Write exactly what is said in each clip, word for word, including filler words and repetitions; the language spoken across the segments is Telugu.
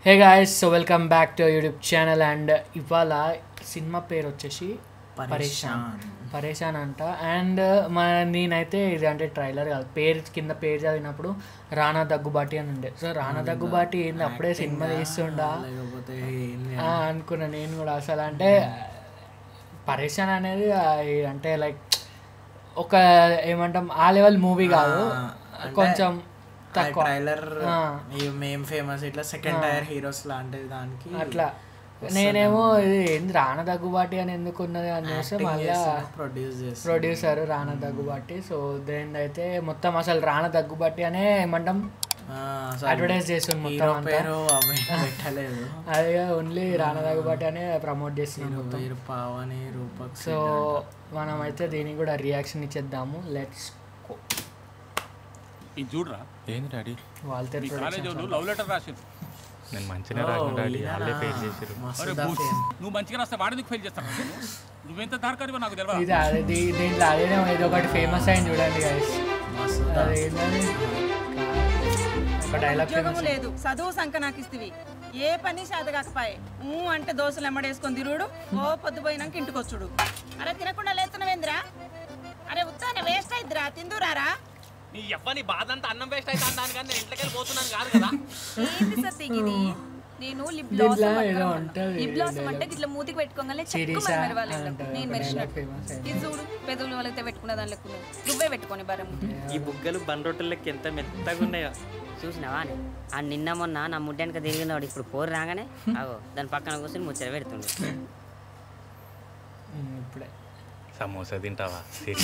Hey guys, so welcome back to our YouTube channel and ఇవాళ సినిమా పేరు వచ్చేసి పరేషాన్ పరేషాన్ అంట. అండ్ మన నేనైతే ఇది అంటే ట్రైలర్ కాదు, పేరు కింద పేరు చదివినప్పుడు రానా దగ్గుబాటి అని ఉండే. సో రానా దగ్గుబాటి ఏంది అప్పుడే సినిమా తీస్తుండా అనుకున్నా నేను కూడా. అసలు అంటే పరేషాన్ అనేది అంటే లైక్ ఒక ఏమంటాం ఆ లెవెల్ మూవీ కాదు, కొంచెం ట్రైలర్ మేం ఫేమస్ ఇట్లా సెకండ్ టైర్ హీరోస్ లాంటిది దానికి అట్లా. నేనేమో ఇది ఏంది రానా దగ్గుబాటి అని ఎందుకు ఉన్నది అనేసి మళ్ళీ produce producer Rana Daggubati. So దేని అయితే మొత్తం అసలు రానా దగ్గుబాటి అనే ఏమంటాం అడ్వర్టైజ్ చేస్తుంది మొత్తం అంతా, అదే ఓన్లీ రానా దగ్గుబాటి అనే ప్రమోట్ చేస్తున్నాం. సో మనం అయితే దీనికి కూడా రియాక్షన్ ఇచ్చేద్దాము. Let's go. ఇది చూడరా ఏంది డాడీ వాళ్ళతో లవ్ లెటర్ రాసింది. నేను మంచిగా రాసిన డాడీ, వాళ్ళే ఫెయిల్ చేశారు. నువ్వు మంచిగా రాస్తే వాడికి ఫెయిల్ చేస్తాను. నువ్వేంత దారికారివో నాకు తెలియదు. ఇది అదే దీంట్లో అదేనే ఇది ఒకటి ఫేమస్ అయింది చూడండి గైస్. అదేంటది ఒక డైలాగ్ ఫేమస్ లేదు. చదువు సంక నాకు ఇస్తవి ఏ పని చేత కాకపోయే అంటే దోశలు ఎమ్మడేసుకొని తిరుగుడు, ఓ పొద్దుపోయినాక ఇంటికి వచ్చుడు. అరే తినకుండా లేస్తున్నావేంద్రా, అరే ఉత్తానే వేస్ట్ అయిద్దిరా, తిందురారా. నీ ఎవ్వని బాధ అంతా అన్నం వేస్ట్ అయితే అంటాను కానీ నేను ఇంట్లోకి వెళ్ళిపోతున్నాను కాదు కదా. ఏంటి సత్తికి ఇది? నేను లిప్ గ్లాస్ లిప్ గ్లాస్ అంటే ఇట్లా మూతికి పెట్టుకోగానే చెక్కుమని మెరవాలి. నేను మెరిసినట్టు ఇది చూడు, పెదవులు వాళ్ళకి పెట్టుకున్న దాని లెక్క నువ్వే పెట్టుకొని బరం. ఈ బుగ్గలు బండ్రోటలకి ఎంత మెత్తగా ఉన్నాయో చూసినావా అని. ఆ నిన్న మొన్న నా ముడ్డానికి తిరిగినవాడు ఇప్పుడు పోరు రాగానే అగో దాని పక్కన కూర్చొని ముచ్చట పెడుతుండే. ఇప్పుడే సమోసా తింటావా?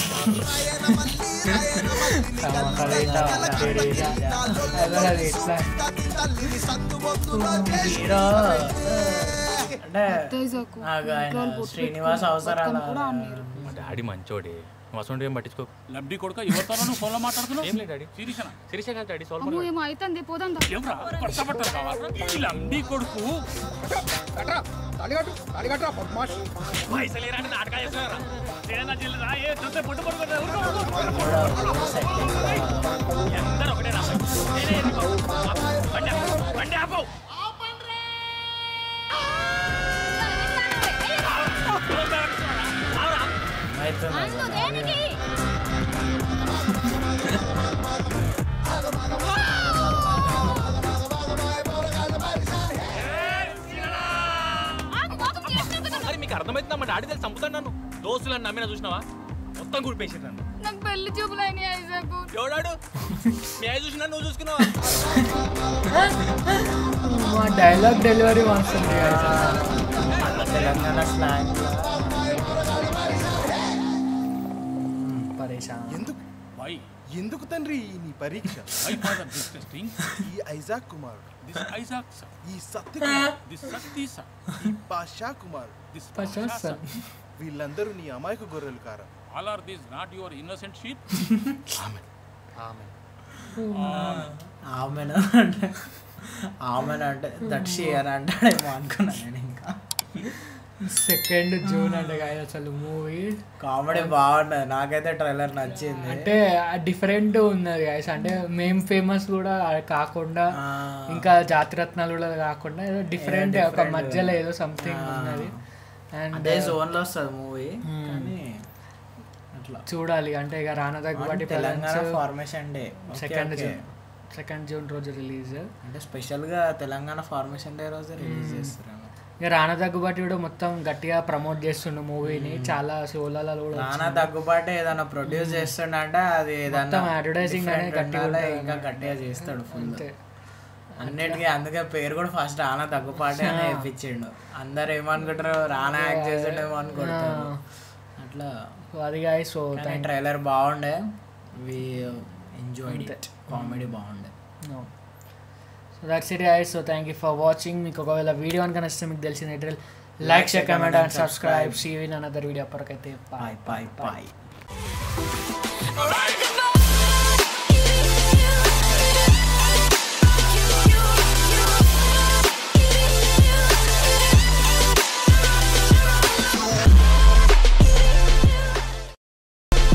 శ్రీనివాస్ అవసరాలు మా డాడీ మంచోడే, నువ్వు అసలు ఏం పట్టించుకో. లబ్డి కొడుక ఎవరితో నువ్వు ఫోన్లో మాట్లాడుతున్నావు? ఏం లేదు డాడీ, సిరీషనా సిరీషా కాదు డాడీ, సాల్వ్ అవుతుంది పోదాం. కష్టపడతారు కావాలి లబ్డి కొడుకు పైసలేరా నాటకా చేస్తున్నారా? పుట్టు పడుకుంటారు అందరూ ఒకటే రా. బండి ఆపు. మరి మీకు అర్థమవుతుందా? మా డాడీ తెలిసి చంపుతాను నన్ను. దోస్తులను నమ్మిన చూసినావా? మొత్తం గుడిపేసారు నన్ను. నాకు పెళ్లి చూపులైన ఎవడాడు? మీ అయ్యి చూసినా నువ్వు చూసుకున్నావా? మా డైలాగ్ డెలివరీ వస్తుంది తెలంగాణ స్లాంగ్. పరేషాన్ ఎందుకు వై ఎందుకు తండ్రి నీ పరీక్ష? Why father this testing? ఈ Isaac Kumar, this Isaac sir, ఈ సత్య కుమార్, దిస్ సత్తి సర్, ఈ పాషా కుమార్, దిస్ పాషా సర్, వీళ్ళందరూ నీ అమాయక గొర్రెలు కారా? All are this not your innocent sheep? Amen amen amen అంటే ఆమెన్ అంటే దక్షి అని అంటాడేమో అనుకున్నా నేను. ఇంకా సెకండ్ జూన్ అంటే కాదు అసలు మూవీ కామెడీ బాగున్నది, నాకైతే ట్రైలర్ నచ్చింది. అంటే డిఫరెంట్ ఉన్నది గైస్. అంటే మేం ఫేమస్ కూడా కాకుండా ఇంకా జాతిరత్నాలు కూడా కాకుండా ఏదో డిఫరెంట్ ఒక మధ్యలో ఏదో సంథింగ్ ఉన్నది. అండ్ అదే జోన్ లో వస్తుంది మూవీ కానీ అట్లా చూడాలి. అంటే ఇక Rana Daggubati Telangana formation day second June second June రోజు రిలీజ్. అంటే స్పెషల్ గా తెలంగాణ ఫార్మేషన్ డే రోజు రిలీజ్ చేస్తారు. ఇక రానా దగ్గుబాటి కూడా మొత్తం గట్టిగా ప్రమోట్ చేస్తుండు మూవీని, చాలా షోలలో కూడా. రానా దగ్గుబాటి ఏదైనా ప్రొడ్యూస్ చేస్తుండే అది ఏదైనా అడ్వర్టైజింగ్ అనేది గట్టిగా ఇంకా గట్టిగా చేస్తాడు ఫుల్ అన్నిటికీ. అందుకే పేరు కూడా ఫస్ట్ రానా దగ్గుబాటి అని వేయించిండు. అందరు ఏమనుకుంటారు రానా యాక్ట్ చేసాడేమో అనుకుంటారు అట్లా. అది గాయ. సో ట్రైలర్ బాగుండే, వి ఎంజాయ్డ్ ఇట్, కామెడీ బాగుండే. So that's it guys. So thank you for watching. మీకు ఒకవేళ వీడియో కనుక నచ్చితే మీకు తెలిసిన like, share, comment and subscribe. See you in another video. అప్పటికైతే బాయ్ బాయ్ బాయ్.